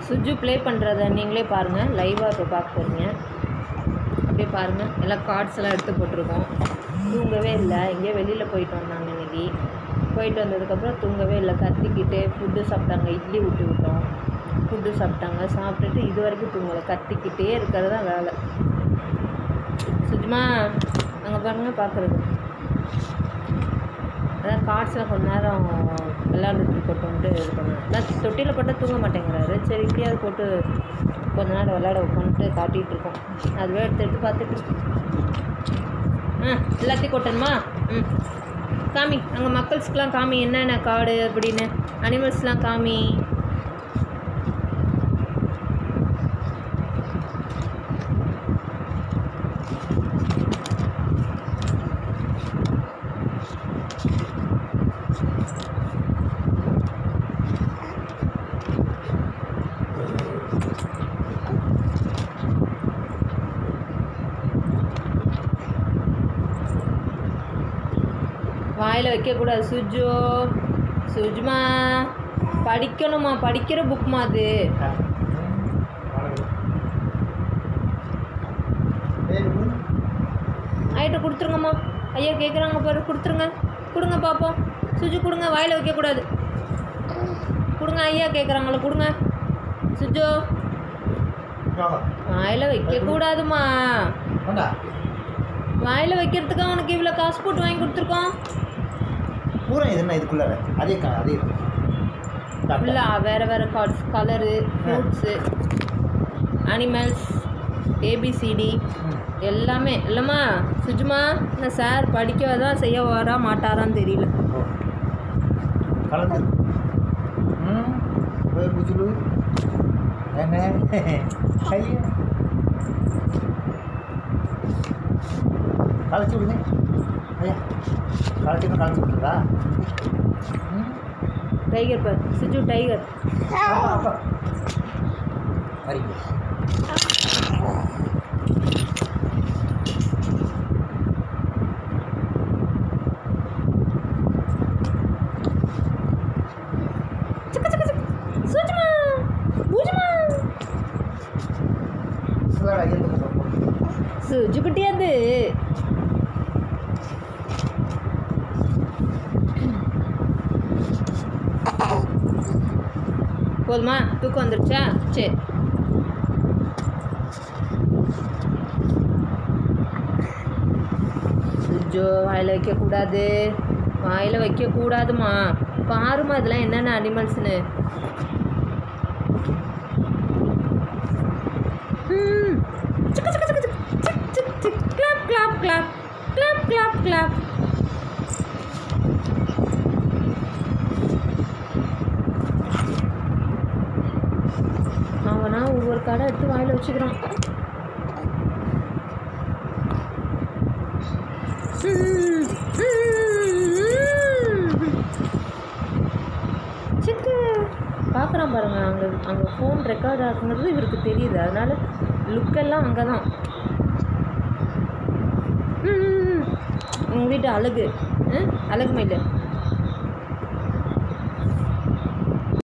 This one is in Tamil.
சுஜு ப்ளே பண்ணுறத நீங்களே பாருங்கள். லைவாக இப்போ பார்க்க போகிறீங்க. அப்படியே பாருங்கள். எல்லாம் கார்ட்ஸ்லாம் எடுத்து போட்டிருக்கோம். தூங்கவே இல்லை. எங்கேயோ வெளியில் போயிட்டு வந்தாங்க இன்றைக்கி. போயிட்டு வந்ததுக்கப்புறம் தூங்கவே இல்லை. கத்திக்கிட்டே ஃபுட்டு சாப்பிட்டாங்க. இட்லி விட்டு விட்டோம். ஃபுட்டு சாப்பிட்டாங்க. சாப்பிட்டுட்டு இது வரைக்கும் தூங்கலை. கத்திக்கிட்டே இருக்கிறது தான் வேலை. சுஜுமா அங்கே பாருங்கள் பார்க்குறது. அதான் கார்ட்ஸில் கொஞ்ச நேரம் விளையாண்டுட்டு இருக்கட்டும்ட்டு இது பண்ணுவேன். அதான் தொட்டியில் போட்டால் தூங்க மாட்டேங்கிறாரு. சரி இப்படியாவது போட்டு கொஞ்ச நேரம் விளையாட வைப்போன்ட்டு காட்டிகிட்டு இருக்கோம். அதுவே எடுத்து பார்த்துட்டு எல்லாத்தையும் கொட்டணுமா? காமி அங்கே மக்கள்ஸ்க்கெலாம் காமி என்னென்ன கார்டு அப்படின்னு அனிமல்ஸ்லாம் காமி. வாயில் வைக்கக்கூடாது சுஜு. சுஜுமா படிக்கணுமா? படிக்கிற புக்மா அது. ஐட்ட கொடுத்துருங்கம்மா. ஐயா கேட்குறாங்க பாரு. கொடுத்துருங்க. கொடுங்க பார்ப்போம். சுஜு கொடுங்க. வாயில் வைக்கக்கூடாது. கொடுங்க. ஐயா கேட்குறாங்களோ கொடுங்க. சுஜு வாயில் வைக்கக்கூடாதுமா. வாயில் வைக்கிறதுக்கு அவனுக்கு இவ்வளோ காசு போட்டு வாங்கி கொடுத்துருக்கோம். பூரா இது என்ன இதுக்குள்ள அதே ஃபுல்லாக வேறு வேறு cards, colour, fruits, animals, ABCD எல்லாமே இல்லைம்மா. சுஜுமா இல்லை சார் படிக்க தான் செய்ய வரா மாட்டாரான்னு தெரியல. கலந்து கலைச்சி விடுங்க. ஐயா கலைச்சினா கலைச்சி விட்டுருக்கா? டைகர் பார் சுஜு. டைகர் வரீங்க. சுஜு குட்டியாது. போதுமா? தூக்கம் வந்துருச்சா? சரி. சுஜு வாயில் வைக்கக்கூடாது. வாயில் வைக்கக்கூடாதுமா. பாருமா இதெல்லாம் என்னென்ன அனிமல்ஸ்னு. Clap clap clap clap clap clap. அவனா ஒவ்வொரு கடை எடுத்து வாயில் வச்சுக்கிறான். சிக்கு பார்க்குறான் பாருங்க. அங்கே ஃபோன் ரெக்கார்ட் ஆகுங்கிறது இவருக்கு தெரியுது. அதனால லுக்கெல்லாம் அங்கே தான். உங்கள் வீட்டு அழகு அழகு மயில்.